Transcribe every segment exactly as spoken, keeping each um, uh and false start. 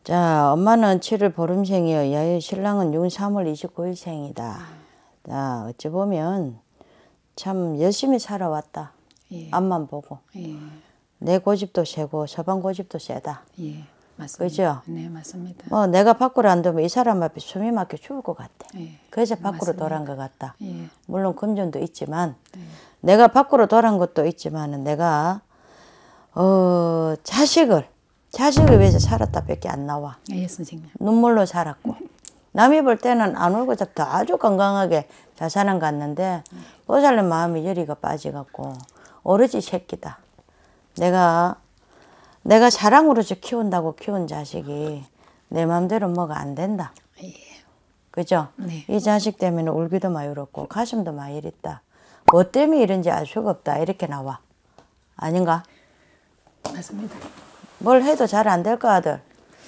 자, 엄마는 칠월 보름생이요. 야의 신랑은 육 삼월 이십구일생이다. 자, 어찌 보면 참 열심히 살아왔다. 예. 앞만 보고. 예. 내 고집도 세고 서방 고집도 세다. 예, 맞습니다. 그죠? 네, 맞습니다. 뭐 내가 밖으로 안 두면 이 사람 앞에 숨이 막혀 죽을 것 같아. 예. 그래서 밖으로 맞습니다. 돌아간 것 같다. 예. 물론 금전도 있지만 네. 내가 밖으로 돌아간 것도 있지만 내가 어 자식을 자식을 위해서 살았다 밖에 안 나와. 예, 선생님. 눈물로 살았고 남이 볼 때는 안 울고 잡도 아주 건강하게 잘 사는 것 같는데 보살님 마음이 열이가 빠지갖고 오로지 새끼다. 내가 내가 사랑으로서 키운다고 키운 자식이 내 마음대로 뭐가 안 된다. 예. 그죠? 네. 이 자식 때문에 울기도 많이 울었고 가슴도 많이 이랬다. 뭐 때문에 이런지 알 수가 없다. 이렇게 나와. 아닌가? 맞습니다. 뭘 해도 잘 안 될까 아들?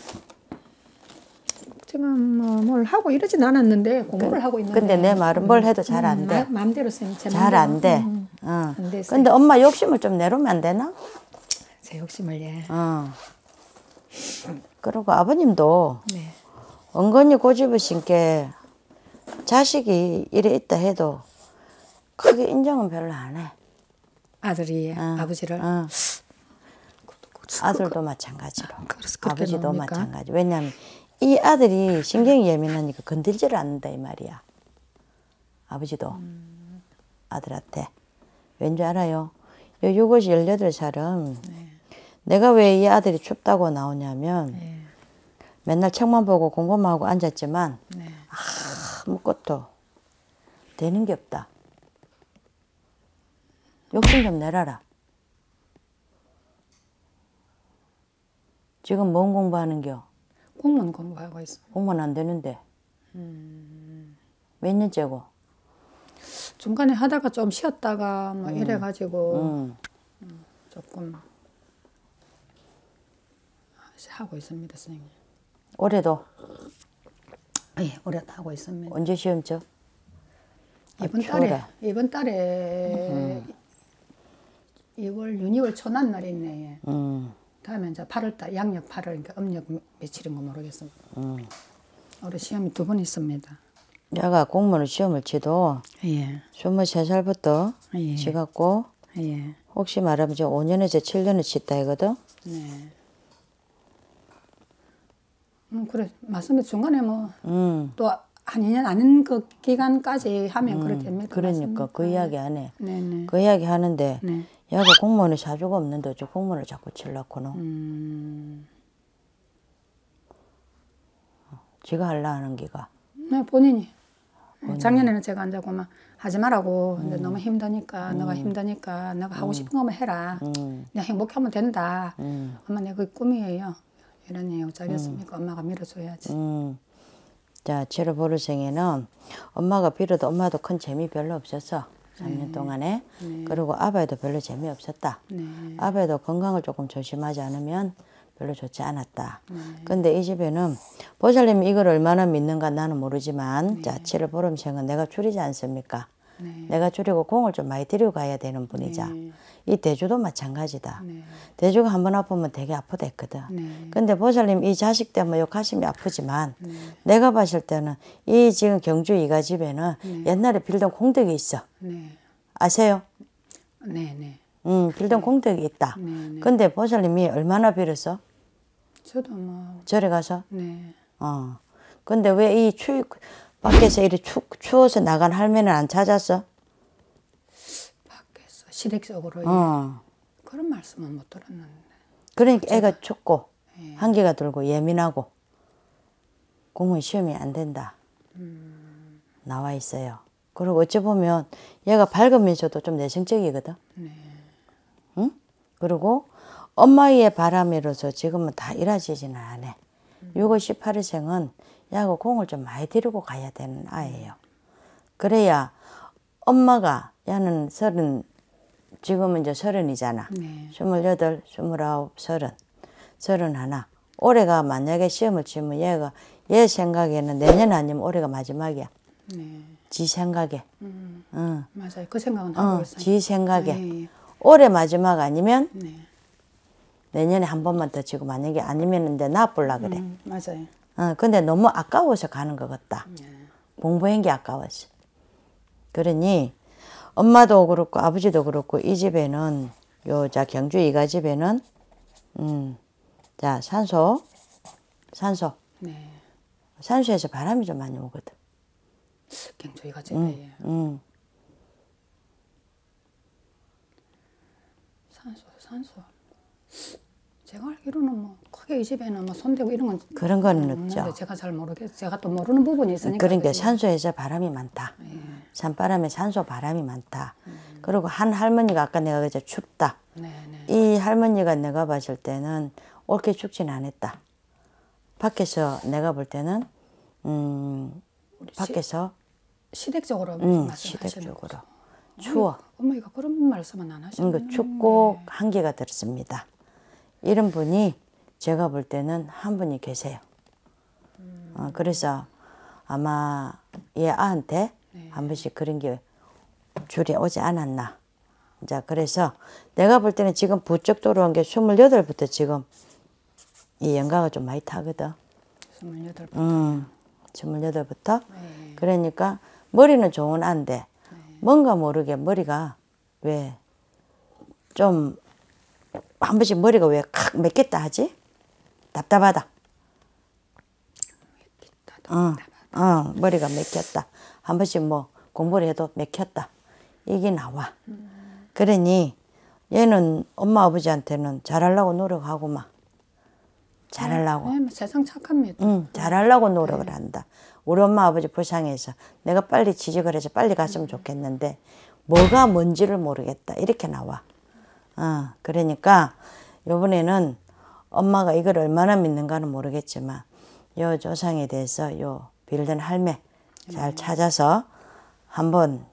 지금 뭐 뭘 하고 이러진 않았는데 공부를 하고 있는데. 근데 내 말은 뭘 해도 잘 안 돼. 음, 마음대로 쌤. 잘 안 돼. 음, 어. 안 됐어요. 근데 엄마 욕심을 좀 내려면 안 되나? 제 욕심을 예. 어. 그리고 아버님도 네. 은근히 고집으신 게 자식이 이래 있다 해도 크게 인정은 별로 안 해. 아들이 어. 아버지를. 어. 아들도 마찬가지로. 그래서 그렇게 아버지도 나옵니까? 마찬가지. 왜냐하면 이 아들이 신경이 예민하니까 건들지를 않는다 이 말이야. 아버지도 음. 아들한테. 왠지 알아요? 요 육월 열여덟 살은 네. 내가 왜 이 아들이 춥다고 나오냐면 네. 맨날 책만 보고 공부만 하고 앉았지만 네. 아무것도 되는 게 없다. 욕심 좀 내라라. 지금 뭔 공부하는겨? 공무원 공부하고 있어. 공무원 안 되는데. 음. 몇 년째고? 중간에 하다가 좀 쉬었다가 뭐 이래가지고 음. 조금 하고 있습니다, 선생님. 올해도? 예, 올해 하고 있습니다. 언제 시험 쳐? 이번 아, 달에 추워라. 이번 달에 이월 윤이월 초난 날이 있네. 음. 다음에 이제 팔월 달 양력 팔월 그러니까 음력 며칠인 거 모르겠습니다. 음. 올해 시험이 두 번 있습니다. 내가 공무원 시험을 치도 예, 스물세 살부터 예. 치갖고 예, 혹시 말하면 저 오 년에서 칠 년을 치다 이거든? 네. 음 그래 맞습니다. 중간에 뭐 또 음. 한 이 년 아닌 그 기간까지 하면 그렇게 됩니다. 그러니까 맞습니다. 그 이야기 안 해. 네네. 그 이야기 하는데 네. 얘가 공무원이 사주가 없는데 어째 공무원을 자꾸 치려고는. 음. 지가 할라 하는 기가. 네, 본인이. 작년에는 제가 앉아고 막 하지 말라고. 근데 너무 힘드니까, 너가 힘드니까, 너가 하고 싶은 거만 해라. 음. 내가 행복하면 된다. 음. 엄마, 내 그게 꿈이에요. 이런 얘기 자겠습니까? 엄마가 밀어줘야지. 음. 자, 칠월 보름생에는 엄마가 빌어도 엄마도 큰 재미 별로 없었어. 삼 년 동안에. 네. 그리고 아빠도 별로 재미없었다. 네. 아빠도 건강을 조금 조심하지 않으면 별로 좋지 않았다. 네. 근데 이 집에는 보살님이 이걸 얼마나 믿는가 나는 모르지만 자, 칠월 보름생은 내가 줄이지 않습니까? 네. 내가 줄이고 공을 좀 많이 들이고 가야 되는 분이자. 네. 이 대주도 마찬가지다. 네. 대주가 한 번 아프면 되게 아프다 했거든. 네. 근데 보살님 이 자식 때문에 요 가슴이 아프지만 네. 내가 봤을 때는 이 지금 경주 이가 집에는 네. 옛날에 빌던 공덕이 있어. 네. 아세요? 네. 네. 음, 빌던 공덕이 있다. 네. 네. 근데 보살님이 얼마나 빌었어? 저도 뭐, 절에 가서? 네. 어. 근데 왜 이 추, 밖에서 이렇게 추, 추워서 나간 할매는 안 찾았어? 밖에서 시댁 속으로. 어. 그런 말씀은 못 들었는데. 그러니까 애가 춥고, 네. 한기가 들고 예민하고, 공무원 시험이 안 된다. 음. 나와 있어요. 그리고 어찌 보면 얘가 밝으면서도 좀 내성적이거든. 네. 응? 그리고 엄마의 바람으로서 지금은 다 일하지지는 않아. 육월 십팔일생은 야구 공을 좀 많이 데리고 가야 되는 아이예요. 그래야 엄마가 야는 서른 지금은 이제 서른이잖아. 네. 스물여덟, 스물아홉, 서른, 서른하나. 올해가 만약에 시험을 치면 얘가 얘 생각에는 내년 아니면 올해가 마지막이야. 네. 지 생각에. 음. 응. 맞아요. 그 생각은 하고 어, 있어요. 지 생각에. 네. 올해 마지막 아니면 네. 내년에 한 번만 더 지고 만약에 아니면 내 놔볼라 그래. 음, 맞아요. 어, 근데 너무 아까워서 가는 것 같다. 예. 공부한 게 아까워서. 그러니 엄마도 그렇고 아버지도 그렇고 이 집에는 요 자 경주 이가 집에는 음, 자 산소 산소 네. 산소에서 바람이 좀 많이 오거든. 경주이가 집에 음, 음. 산소 산소. 제가 알기로는 뭐 크게 이 집에는 뭐 손대고 이런 건 그런 거는 없는데 없죠. 제가 잘 모르겠. 제가 또 모르는 부분이 있으니까. 그러니까 그지? 산소에서 바람이 많다. 예. 산바람에 산소 바람이 많다. 그리고 한 할머니가 아까 내가 그저 춥다. 네, 네. 이 할머니가 내가 봤을 때는 옳게 죽진 않았다. 밖에서 내가 볼 때는 음 밖에서 시댁적으로 음, 말씀하시는 시댁적으로 거죠. 추워. 어머니가 그런 말씀은 안 하시는 음, 춥고 한기가 들었습니다. 이런 분이 제가 볼 때는 한 분이 계세요. 어, 그래서 아마 얘 아한테 네. 한 번씩 그런 게 줄이 오지 않았나. 자, 그래서 내가 볼 때는 지금 부쩍 들어온 게 스물여덟부터 지금 이 연가가 좀 많이 타거든. 스물여덟. 음, 스물여덟부터. 네. 그러니까 머리는 좋은 안데 뭔가 모르게 머리가 왜 좀 한 번씩 머리가 왜 칵 맺겠다 하지? 답답하다. 어, 어, 머리가 맥혔다. 한 번씩 뭐 공부를 해도 맥혔다. 이게 나와. 그러니 얘는 엄마 아버지한테는 잘하려고 노력하고 막 잘하려고. 네, 뭐 세상 착합니다. 응, 잘하려고 노력을 한다. 우리 엄마 아버지 불쌍해서 내가 빨리 취직을 해서 빨리 갔으면 좋겠는데 뭐가 뭔지를 모르겠다. 이렇게 나와. 어, 그러니까 요번에는 엄마가 이걸 얼마나 믿는가는 모르겠지만 요 조상에 대해서 요 빌던 할매 잘 찾아서 한번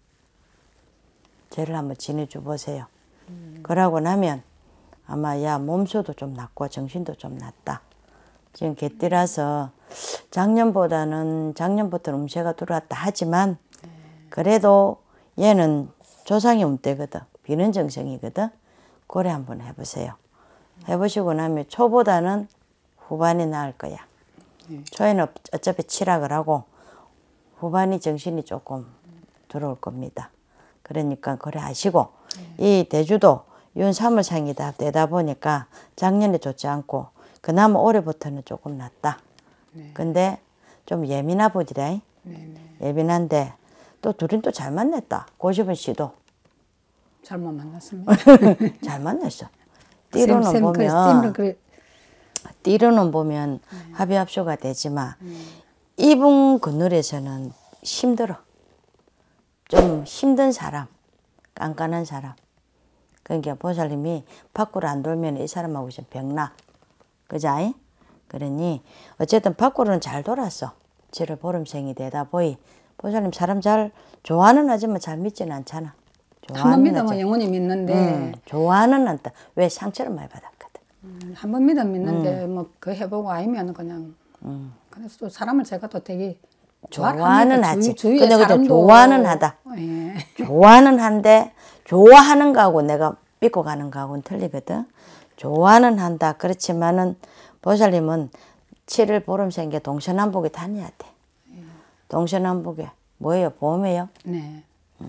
죄를 한번 지내줘 보세요. 그러고 나면 아마 야 몸소도 좀 낫고 정신도 좀 낫다. 지금 개띠라서 작년보다는 작년부터는 음세가 들어왔다 하지만 그래도 얘는 조상이 운대거든. 비는 정성이거든. 고래 한번 해보세요. 해보시고 나면 초보다는 후반이 나을 거야. 초에는 어차피 치락을 하고 후반이 정신이 조금 들어올 겁니다. 그러니까 그래 하시고 이 대주도 윤 삼월상이다 되다 보니까 작년에 좋지 않고 그나마 올해부터는 조금 낫다. 네. 근데 좀 예민하 보지라. 네, 네. 예민한데 또 둘은 또 잘 만났다. 고집은 씨도 잘못 만났습니다. 잘 만났어. 띠로는 쌤, 쌤, 보면 그래, 띠로는 보면 합의합수가 되지만 이분 그늘에서는 힘들어. 좀 힘든 사람, 깐깐한 사람. 그러니까 보살님이 밖으로 안 돌면 이 사람하고 좀 병나. 그자이? 그러니 어쨌든 밖으로는 잘 돌았어. 칠월 보름생이 되다 보이. 보살님 사람 잘 좋아하는 하지만 잘 믿지는 않잖아. 한 번 믿으면 영원히 믿는데 음, 좋아하는 않다. 왜 상처를 많이 받았거든. 음, 한 번 믿으면 믿는데 뭐 그 해보고 아니면 그냥 음. 그래서 또 사람을 제가 또 되게 좋아는 하지. 주위, 근데 그저 좋아는 하다. 예. 좋아는 한데 좋아하는 거하고 내가 믿고 가는 거하고는 틀리거든. 좋아는 한다. 그렇지만은 보살님은 칠월 보름생게 동서남북에 다녀야 돼. 동서남북에 뭐예요? 봄이에요? 네.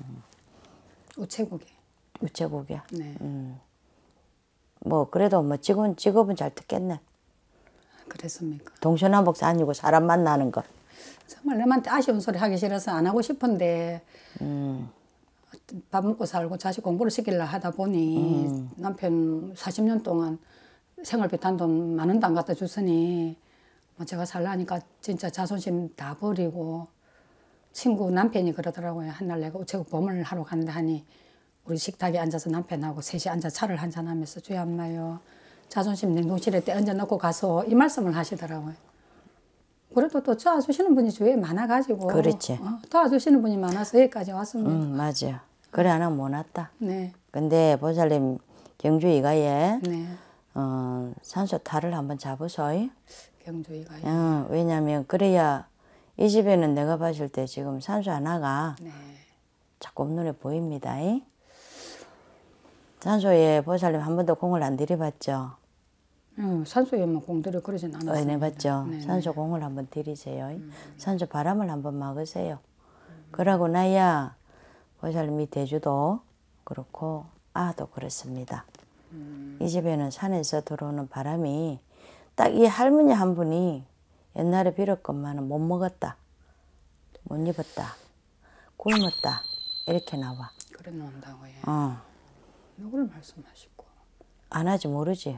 우체국에. 우체국이야. 네. 음. 뭐 그래도 뭐 직원 직업은 잘 듣겠네. 그랬습니까? 동서남북 다니고 사람 만나는 거. 정말 남한테 아쉬운 소리 하기 싫어서 안 하고 싶은데 음. 밥 먹고 살고 자식 공부를 시키려 하다 보니 음. 남편 사십 년 동안 생활비 단돈 만 원도 안 갖다 줬으니 뭐 제가 살라니까 진짜 자존심 다 버리고 친구 남편이 그러더라고요. 한날 내가 우체국 보험을 하러 간다 하니 우리 식탁에 앉아서 남편하고 셋이 앉아 차를 한잔하면서 주여 엄마요. 자존심 냉동실에 떼얹어 넣고 가서 이 말씀을 하시더라고요. 그래도 또 도와주시는 분이 주위에 많아가지고 그렇지. 어, 도와주시는 분이 많아서 여기까지 왔습니다. 음, 맞아. 그래 하나 못 왔다. 네. 근데 보살님 경주 이가에 네. 어, 산소 탈을 한번 잡으소. 경주이가. 어, 왜냐면 그래야 이 집에는 내가 봤을 때 지금 산소 하나가 네. 자꾸 눈에 보입니다. 산소에 보살님 한 번도 공을 안 들이봤죠? 응, 산소에만 공들여 그러진 않았어요. 어, 네, 봤죠? 네네. 산소 공을 한번 들이세요. 음. 산소 바람을 한번 막으세요. 음. 그러고 나야 보살님 이 대주도 그렇고 아도 그렇습니다. 음. 이 집에는 산에서 들어오는 바람이 딱 이 할머니 한 분이 옛날에 빌었건만은 못 먹었다, 못 입었다, 굶었다 이렇게 나와. 그래 놓는다고 해. 어. 누굴 말씀하시고. 안 하지 모르지.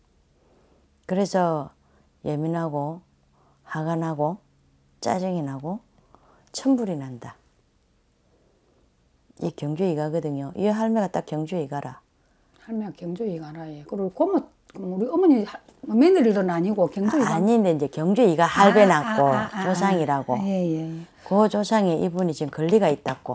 그래서 예민하고 화가 나고 짜증이 나고 천불이 난다. 이 경주 이가거든요. 이 할매가 딱 경주 이가라. 할매가 경주 이가라에. 그리고 고모 우리 어머니 며느리도 아니고 경주 이가. 아, 아닌데 이제 경주 이가 할배 낳고 아, 아, 아, 조상이라고. 아, 예, 예. 그 조상에 이분이 지금 권리가 있다고.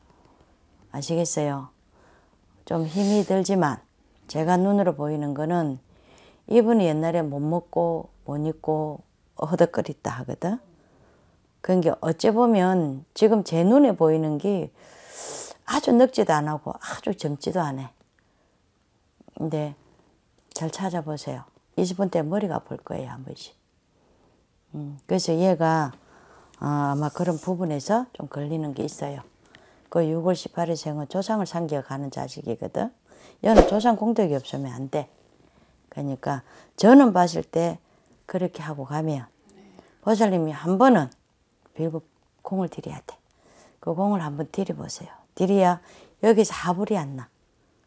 아시겠어요? 좀 힘이 들지만 제가 눈으로 보이는 거는 이분이 옛날에 못 먹고 못 입고 허덕거렸다 하거든. 그러니까 어찌 보면 지금 제 눈에 보이는 게 아주 늙지도 안 하고 아주 젊지도 않아. 근데 잘 찾아보세요. 이십 분 때 머리가 아플 거예요, 한 번씩. 음, 그래서 얘가 어, 아마 그런 부분에서 좀 걸리는 게 있어요. 그 유월 십팔 일 생은 조상을 상기어 가는 자식이거든. 얘는 조상 공덕이 없으면 안 돼. 그러니까 저는 봤을 때 그렇게 하고 가면 보살님이 한 번은 빌고 공을 들여야 돼. 그 공을 한번 들여보세요. 들여야 여기서 하불이 안 나.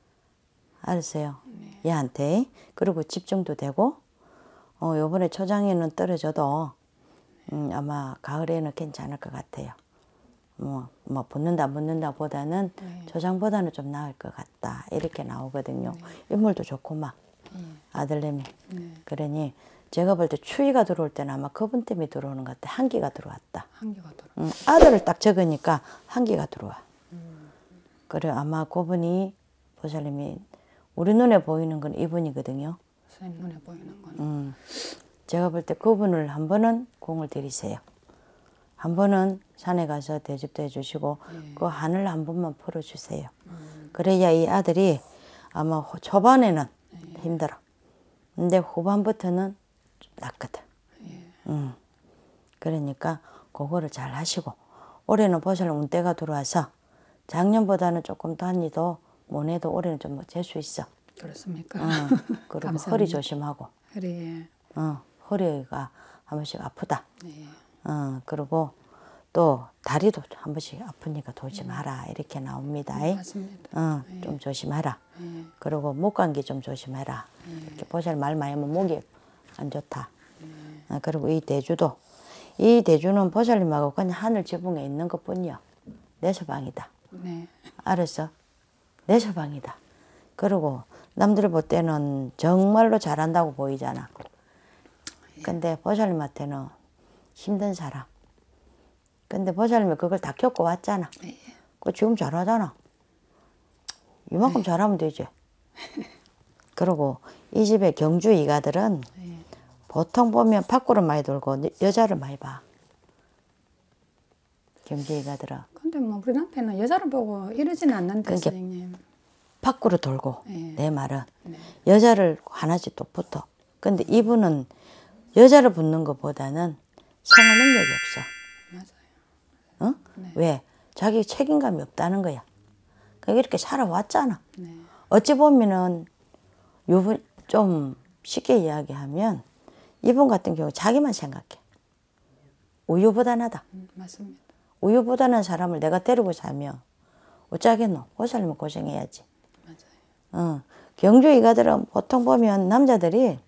알았어요? 네. 얘한테. 그리고 집중도 되고 어, 요번에 초장에는 떨어져도 음, 아마 가을에는 괜찮을 것 같아요. 뭐, 뭐 붙는다 붙는다 보다는 네. 초장보다는 좀 나을 것 같다. 이렇게 나오거든요. 네. 인물도 좋고 막 네. 아들내미. 네. 그러니 제가 볼 때 추위가 들어올 때는 아마 그분 때문에 들어오는 것 같아. 한기가 들어왔다. 한기가 들어. 음, 아들을 딱 적으니까 한기가 들어와. 음. 그래 아마 그분이 보살님이 우리 눈에 보이는 건 이분이거든요. 선생님 눈에 보이는 건. 음, 제가 볼 때 그분을 한 번은 공을 들이세요. 한 번은 산에 가서 대접도 해주시고 네. 그 하늘 한 번만 풀어주세요. 음. 그래야 이 아들이 아마 초반에는 네. 힘들어. 근데 후반부터는 좀 낫거든. 네. 음. 그러니까 그거를 잘 하시고 올해는 보살님 운때가 들어와서 작년보다는 조금 다니도 못해도 올해는 좀 재수 있어. 그렇습니까? 어, 그리고 허리 조심하고. 허리. 어, 허리가 한 번씩 아프다. 네. 어, 그리고 또 다리도 한 번씩 아프니까 돌지 마라 이렇게 나옵니다. 네, 맞습니다. 어, 네. 좀 조심하라. 네. 그리고 목 감기 좀 조심해라. 네. 이렇게 보살 말 많이 하면 목이 안 좋다. 네. 어, 그리고 이 대주도 이 대주는 보살님하고 그냥 하늘 지붕에 있는 것뿐이야. 내 서방이다. 네. 알았어? 내 서방이다. 그리고 남들 볼 때는 정말로 잘한다고 보이잖아. 근데 보살님한테는 힘든 사람. 근데 보살님이 그걸 다 겪고 왔잖아. 그 지금 잘하잖아. 이만큼 잘하면 되지. 그리고 이 집에 경주 이가들은 보통 보면 밖으로 많이 돌고 여자를 많이 봐. 경주 이가들은. 근데 뭐 우리 남편은 여자를 보고 이러지는 않는데 선생님. 밖으로 돌고 네. 내 말은 네. 여자를 하나씩 또 붙어. 근데 이분은 여자를 붙는 것보다는 생활 능력이 없어. 맞아요. 어? 네. 왜? 자기 책임감이 없다는 거야. 그러니까 이렇게 살아왔잖아. 네. 어찌 보면은 요분 좀 쉽게 이야기하면 이분 같은 경우 자기만 생각해. 우유부단하다. 음, 맞습니다. 우유부단한 사람을 내가 데리고 자면 어쩌겠노? 보살님은 고생해야지. 맞아요. 어. 경주 이가들은 보통 보면 남자들이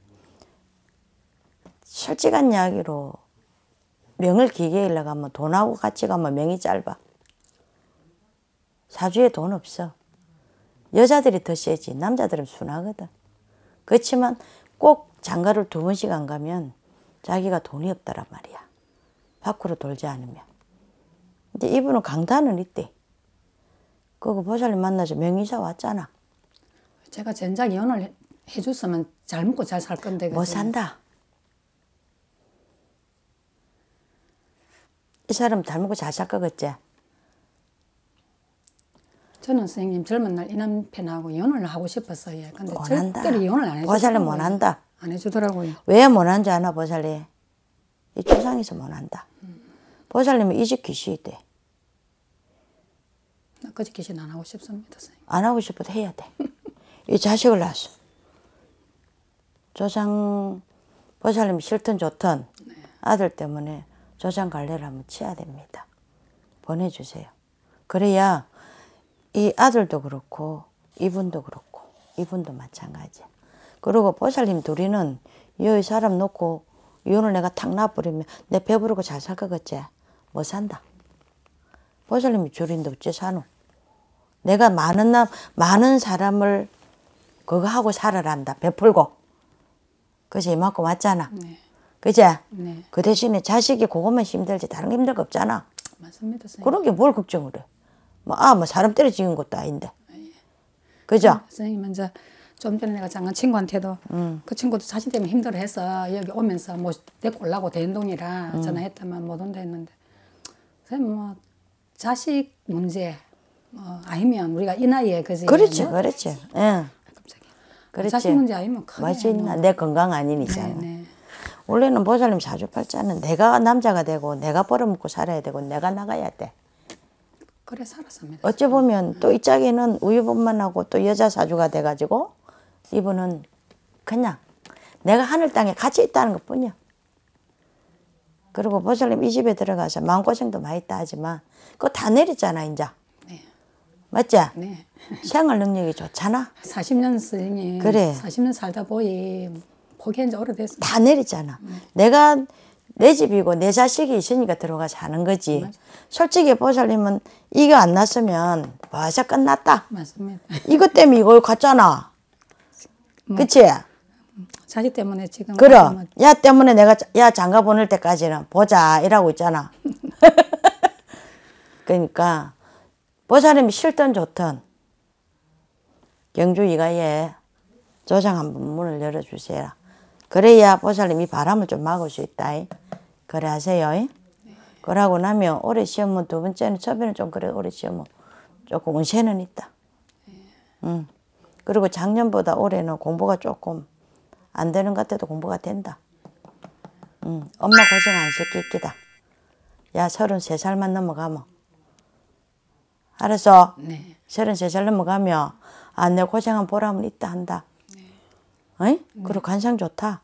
솔직한 이야기로 명을 길게 일러가면 돈하고 같이 가면 명이 짧아. 사주에 돈 없어. 여자들이 더 세지. 남자들은 순하거든. 그렇지만 꼭 장가를 두 번씩 안 가면 자기가 돈이 없다란 말이야. 밖으로 돌지 않으면. 근데 이분은 강단은 있대. 그거 보살님 만나서 명의사 왔잖아. 제가 전작 이혼을 해줬으면 잘 먹고 잘 살 건데. 못 산다. 이 사람 잘 먹고 잘 살 거겠지? 저는 선생님 젊은 날 이 남편하고 이혼을 하고 싶었어요. 근데 원한다. 절대로 이혼을 안 해주더라고요. 보살님 원한다. 안 해주더라고요. 왜 못한지 아나 보살이? 이 조상에서 못한다. 음. 보살님은 이집 귀신이 돼. 나 거짓 귀신 안 하고 싶습니다. 선생님. 안 하고 싶어도 해야 돼. 이 자식을 낳았어. 조상 보살님이 싫든 좋든 네. 아들 때문에 조상 갈래를 한번 치야 됩니다. 보내주세요. 그래야 이 아들도 그렇고 이분도 그렇고 이분도 마찬가지야. 그리고 보살님 둘이는 이 사람 놓고 이혼을 내가 탁 놔버리면 내 배부르고 잘 살 거겠지? 못 산다. 보살님이 줄인데 어째 사노? 내가 많은 남, 많은 사람을 그거 하고 살아란다. 베풀고. 그치? 이만큼 왔잖아. 네. 그치? 네. 그 대신에 자식이 그것만 힘들지 다른 게 힘들 거 없잖아. 맞습니다. 선생님. 그런 게 뭘 걱정을 해. 뭐, 아, 뭐 사람 때려 죽인 것도 아닌데. 그죠? 아, 선생님 먼저 좀 전에 내가 장난 친구한테도 음. 그 친구도 자식 때문에 힘들어해서 여기 오면서 뭐 데리고 오려고 대운동이라 음. 전화했다만 못 온다 했는데 선생님 뭐 자식 문제 뭐 아니면 우리가 이 나이에 그지? 그렇지, 뭐? 그렇지. 예. 깜짝이야. 그렇지. 자식 문제 아니면 크네. 맞지? 내 건강 아닌 이상. 네, 네. 원래는 보살님 사주팔자는 내가 남자가 되고 내가 벌어먹고 살아야 되고 내가 나가야 돼. 그래 살았습니다. 어찌 보면 또 이 짝에는 우유분만하고 또 여자 사주가 돼가지고 이분은 그냥 내가 하늘 땅에 같이 있다는 것 뿐이야. 그리고 보살님 이 집에 들어가서 마음고생도 많이 있다 하지만 그거 다 내렸잖아 이제. 네. 맞지? 네. 생활 능력이 좋잖아. 사십 년 선생님. 그래. 사십 년 살다 보니 포기한 지 오래됐어. 다 내렸잖아. 네. 내가 내 집이고 내 자식이 있으니까 들어가서 하는 거지. 맞아. 솔직히 보살님은 이거 안 났으면 벌써 끝났다. 맞습니다. 이것 때문에 이걸 갔잖아. 뭐, 그치? 자식 때문에 지금. 그럼. 야 때문에 내가 야 장가 보낼 때까지는 보자 이라고 있잖아. 그러니까 보살님이 싫든 좋든 경주 이가에 조상 한번 문을 열어주세요. 그래야 보살님이 바람을 좀 막을 수 있다. 그래 하세요. 네. 그러고 나면 오래 시험은 두 번째는 처음에는 좀 그래 오래 시험은 조금 운세는 있다. 네. 응. 그리고 작년보다 올해는 공부가 조금 안 되는 것 같아도 공부가 된다. 응. 엄마 고생 안 시킬기다. 야 서른세 살만 넘어가면. 알았어? 네. 서른세 살 넘어가면 아, 내 고생한 보람은 있다 한다. 네. 어이? 네. 그리고 간상 좋다.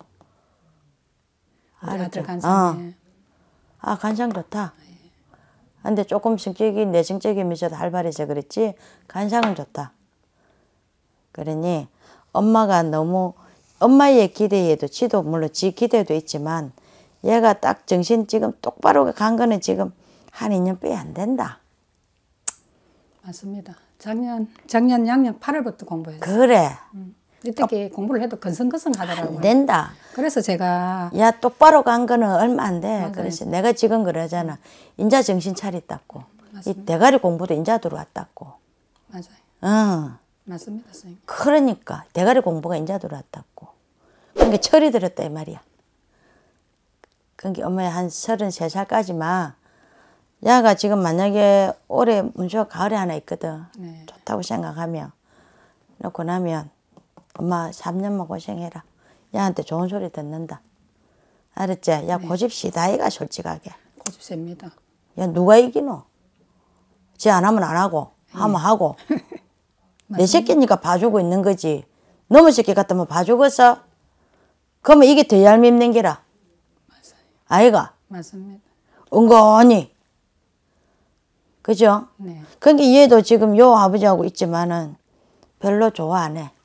우리 아들 간상에. 어. 아 간상 좋다. 네. 근데 조금 성격이 내 성격이 미쳐도 활발해서 그랬지 간상은 좋다. 그러니 엄마가 너무 엄마의 기대에도 지도 물론 지 기대도 있지만 얘가 딱 정신 지금 똑바로 간 거는 지금 한 이 년 빼야 안 된다. 맞습니다. 작년 작년 양력 팔 월부터 공부했어요. 그래. 음. 이때게 공부를 해도 건성건성 하더라고요. 안 된다. 그래서 제가 야 똑바로 간 거는 얼마 안 돼. 맞아요. 그래서 내가 지금 그러잖아. 인자 정신 차렸다고. 이 대가리 공부도 인자 들어왔다고. 맞아요. 어. 맞습니다, 선생님. 그러니까 대가리 공부가 인자 들어왔다고. 그러니까 철이 들었다 이 말이야. 그러니까 엄마 한 서른세 살까지만 야가 지금 만약에 올해 문수가 가을에 하나 있거든. 네. 좋다고 생각하면 놓고 나면 엄마 삼 년만 고생해라. 야한테 좋은 소리 듣는다. 알았지? 야 네. 고집 시다 이가 솔직하게. 고집 셉니다. 야 누가 이기노? 지 안 하면 안 하고 하면 하고. 내 새끼니까 봐주고 있는 거지. 너무 새끼 같으면 봐주겠어? 그러면 이게 더 얄밉는 게라. 맞아요. 아이가? 맞습니다. 은근히. 그죠? 네. 그러니까 얘도 지금 요 아버지하고 있지만은 별로 좋아 안 해.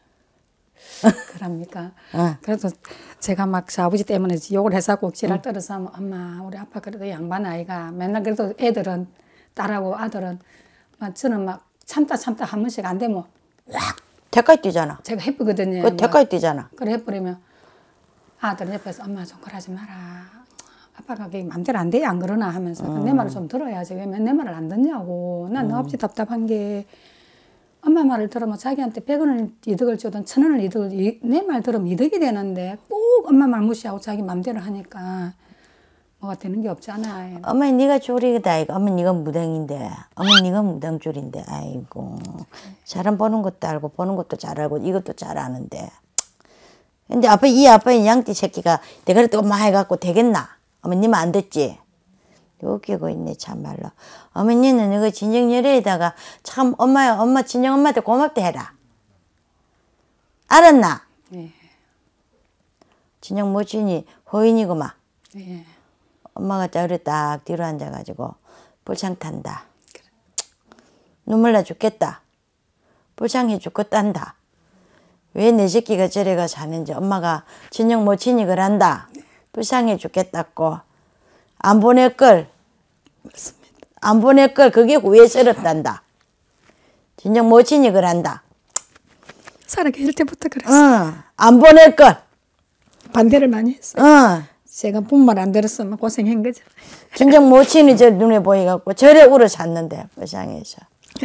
그럽니까? 응. 그래도 제가 막 아버지 때문에 욕을 해서 꼭 지랄 응. 떨어서 하면 엄마 우리 아빠 그래도 양반 아이가 맨날 그래도 애들은 딸하고 아들은 막 저는 막 참다 참다 한 번씩 안 되면 확 대가리 뛰잖아. 제가 해쁘거든요. 그 대가리 뛰잖아. 그래 해버리면 아들은 옆에서 엄마 좀 그러지 마라. 아빠가 그게 맘대로 안 돼 안 그러나 하면서 음. 내 말을 좀 들어야지 왜 내 말을 안 듣냐고. 난 너 없이 답답한 게 엄마 말을 들으면 자기한테 백 원을 이득을 주든 천 원을 이득을 내 말 들으면 이득이 되는데 꼭 엄마 말 무시하고 자기 맘대로 하니까 뭐가 되는 게 없잖아. 어머니 네가 줄이다 이거. 어머니 네가 무당인데. 어머니 네가 무당줄인데. 아이고. 사람 보는 것도 알고 보는 것도 잘 알고 이것도 잘 아는데. 근데 아빠 이 아빠의 양띠 새끼가 내가 또 엄마 해갖고 되겠나? 어머니는 안 됐지. 웃기고 있네 참말로. 어머니는 이거 진정열애에다가 참 엄마야 엄마 진정 엄마한테 고맙다 해라. 알았나? 예. 진정 모친이 호인이구만. 예. 엄마가 저리 딱 뒤로 앉아가지고 불창 탄다. 눈물 나 죽겠다. 불창해 죽겠단다. 왜 내 새끼가 저래가 사는지 엄마가 진정 모친이 그란다. 불쌍해 죽겠다고. 안 보낼 걸. 맞습니다. 안 보낼 걸 그게 후회스럽단다. 진정 모친이 그란다. 살아계실 때부터 그랬어요. 응. 안 보낼 걸. 반대를 많이 했어요. 응. 제가 분말 안 들었으면 고생한 거죠. 진정 모친이 저 눈에 보이갖고 저래 울어 잤는데 불쌍해서.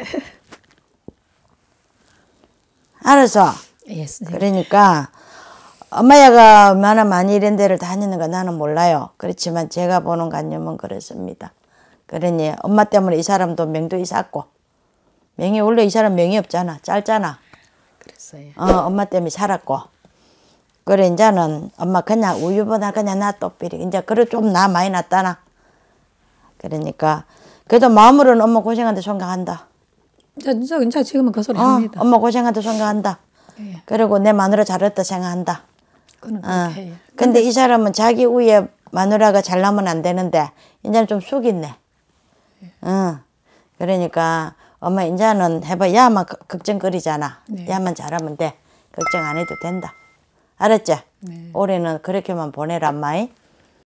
알았어. 예, 그러니까 엄마야가 얼마나 많이 이런 데를 다니는가 나는 몰라요. 그렇지만 제가 보는 관념은 그렇습니다. 그러니 엄마 때문에 이 사람도 명도 있었고 명이 원래 이 사람 명이 없잖아. 짧잖아. 그랬어요. 어, 엄마 때문에 살았고. 그래 이제는 엄마 그냥 우유보다 그냥 놔둬 삐리. 이제 그래 좀 나 많이 낫다나. 그러니까 그래도 마음으로는 엄마 고생한다 생각한다. 저, 저, 저 지금은 그 소리 어, 합니다. 엄마 고생한다 생각한다. 예. 그리고 내 마누라 잘했다 생각한다. 그는 어. 그렇게 해요. 근데 이 사람은 자기 위에 마누라가 잘나면 안 되는데 이제는 좀 숙이네. 응. 그러니까 엄마 이제는 해봐. 야만 걱정거리잖아. 네. 야만 잘하면 돼. 걱정 안 해도 된다. 알았지? 네. 올해는 그렇게만 보내란 마이.